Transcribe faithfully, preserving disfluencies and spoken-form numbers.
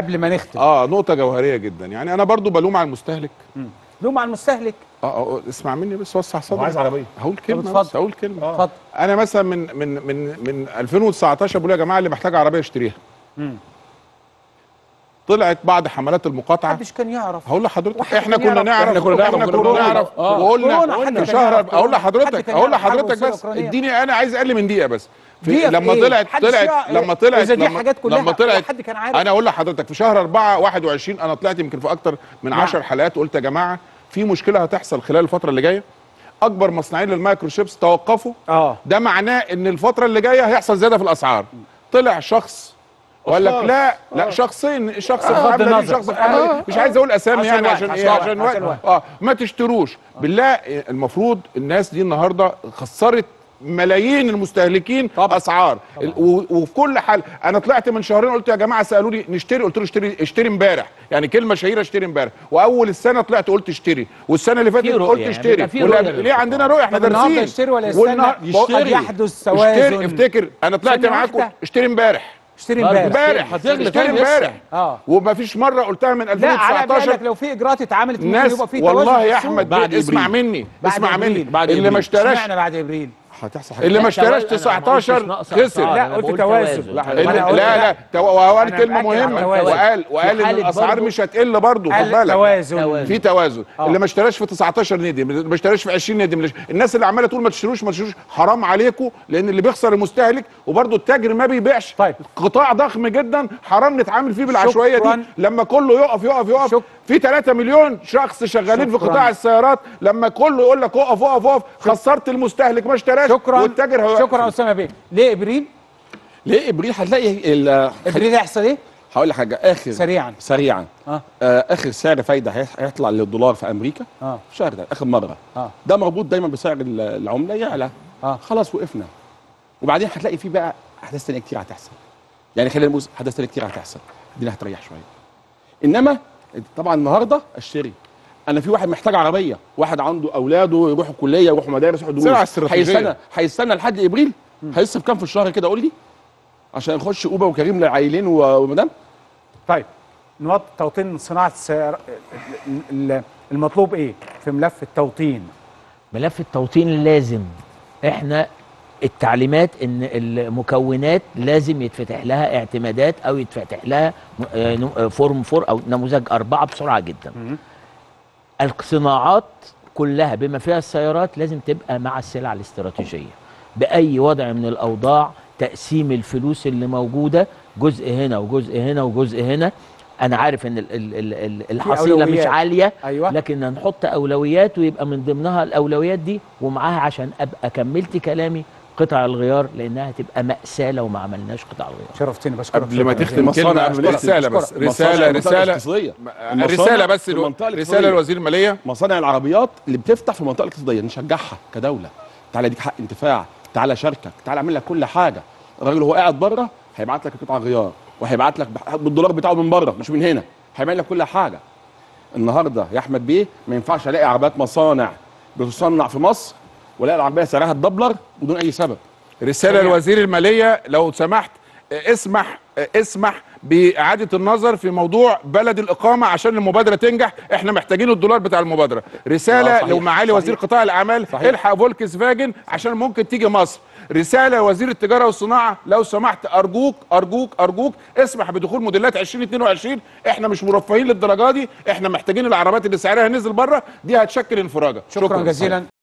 قبل ما نختم. اه نقطه جوهريه جدا، يعني انا برضو بلوم على المستهلك. مم. لوم على المستهلك. اه اه اسمع مني بس، وسع صدرك. عايز عربيه. هقول كلمه بس، هقول كلمه. اتفضل. انا مثلا من من من من ألفين وتسعتاشر بقول يا جماعه اللي محتاج عربيه اشتريها. امم طلعت بعد حملات المقاطعه. محدش كان يعرف. هقول لحضرتك احنا كنا نعرف، احنا كنا نعرف احنا كنا نعرف وقلنا في شهر. اقول لحضرتك اقول لحضرتك بس اديني، انا عايز اقل من دقيقه بس. في لما طلعت طلعت لما طلعت لما, لما طلعت حد كان عارف. انا اقول لحضرتك في شهر أربعة واحد وعشرين انا طلعت يمكن في اكتر من عشر حلقات وقلت يا جماعه في مشكله هتحصل خلال الفتره اللي جايه. اكبر مصنعين للمايكروشيبس توقفوا. اه ده معناه ان الفتره اللي جايه هيحصل زياده في الاسعار. طلع شخص وقال لك لا لا شخصين، شخص بغض النظر شخص آه. مش عايز اقول اسامي يعني عشان ايه، عشان وقت اه ما تشتروش بالله. المفروض الناس دي النهارده خسرت ملايين المستهلكين طبعا. اسعار طبعا. وفي كل حال انا طلعت من شهرين قلت يا جماعه سالوني نشتري، قلت له اشتري اشتري امبارح، يعني كلمه شهيره اشتري امبارح. واول السنه طلعت قلت اشتري، والسنه اللي فاتت قلت اشتري. ليه عندنا رؤيه؟ احنا دارسين. يشتري ولا يستنى؟ يشتري يحدث توازن. افتكر انا طلعت معاكم اشتري امبارح، اشتري امبارح امبارح اشتري امبارح اه وما فيش مره قلتها من ألفين وتسعتاشر. لا لو في اجراءات اتعملت الناس يبقى في توازن. والله يا احمد اسمع مني اسمع مني اللي ما اشتراش اشمعنى بعد ابريل هتحصل حاجه اللي ما اشتراش تسعتاشر خسر. لا قلت توازن. لا لا لا وقال كلمه مهمه وقال وقال ان الاسعار مش هتقل برضه. خد بالك توازن في توازن. اللي ما اشتراش في تسعتاشر ندم، اللي ما اشتراش في عشرين ندم. الناس اللي عماله تقول ما تشتروش ما تشتروش حرام عليكم، لان اللي بيخسر المستهلك وبرضه التاجر ما بيبيعش. طيب قطاع ضخم جدا حرام نتعامل فيه بالعشوائيه دي. لما كله يقف يقف يقف في ثلاثة مليون شخص شغالين في قطاع السيارات، لما كله يقول لك اقف اقف اقف خسرت المستهلك ما اشتراش. شكرا والتاجر هو شكرا اسامه بيه. ليه ابريل؟ ليه ابريل؟ هتلاقي ابريل هيحصل ايه؟ هقول لك حاجه اخر سريعا سريعا اه, آه اخر سعر فايده هيطلع للدولار في امريكا اه في الشهر ده اخر مره اه ده مربوط دايما بسعر العمله يعلى. اه خلاص وقفنا. وبعدين هتلاقي فيه بقى احداث ثانيه كتير هتحصل، يعني خلال الموسم احداث ثانيه كتير هتحصل، الدنيا هتريح شويه. انما طبعا النهارده اشتري، انا في واحد محتاج عربيه، واحد عنده اولاده يروحوا كليه يروحوا مدارس يروحوا دروس، هيستنى هيستنى لحد ابريل؟ هيصرف كام في الشهر كده قول لي عشان يخش اوبر وكريم للعائلين ومدام؟ طيب نقط توطين صناعه السيارات، المطلوب ايه في ملف التوطين؟ ملف التوطين لازم احنا التعليمات ان المكونات لازم يتفتح لها اعتمادات او يتفتح لها فورم فور او نموذج اربعه بسرعه جدا. الصناعات كلها بما فيها السيارات لازم تبقى مع السلع الاستراتيجيه باي وضع من الاوضاع. تقسيم الفلوس اللي موجوده جزء هنا وجزء هنا وجزء هنا. انا عارف ان الحصيله مش عاليه أيوة. لكن هنحط اولويات ويبقى من ضمنها الاولويات دي ومعاها عشان ابقى كملت كلامي قطع الغيار، لانها هتبقى مأساة لو ما عملناش قطع الغيار. شرفتني بشكرك. قبل ما تختم كلمه رساله بس رساله رساله رساله بس رساله لوزير الماليه. مصانع العربيات اللي بتفتح في المنطقه الاقتصاديه نشجعها كدوله. تعالى اديك حق انتفاع، تعالى شاركك، تعالى اعمل لك كل حاجه. الراجل هو قاعد بره هيبعت لك قطع غيار وهيبعت لك بالدولار بتاعه من بره مش من هنا، هيعمل لك كل حاجه. النهارده يا احمد بيه ما ينفعش الاقي عربيات مصانع بتصنع في مصر والاقي العربيه سعرها الدبلر بدون اي سبب. رساله لوزير الماليه لو سمحت اسمح اسمح باعاده النظر في موضوع بلد الاقامه عشان المبادره تنجح. احنا محتاجين الدولار بتاع المبادره. رساله لو معالي وزير قطاع الاعمال الحق فولكس فاجن عشان ممكن تيجي مصر. رساله لوزير التجاره والصناعه لو سمحت ارجوك ارجوك ارجوك اسمح بدخول موديلات عشرين اتنين وعشرين. احنا مش مرفهين للدرجه دي، احنا محتاجين العربيات اللي سعرها نزل بره دي هتشكل انفراجه. شكرا, شكرا جزيلا.